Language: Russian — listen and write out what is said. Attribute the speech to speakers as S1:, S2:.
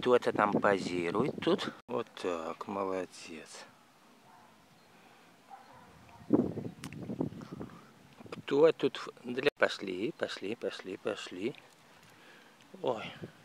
S1: кто-то там позирует тут. Вот так, молодец. Кто тут... Пошли, пошли, пошли, пошли. Ой.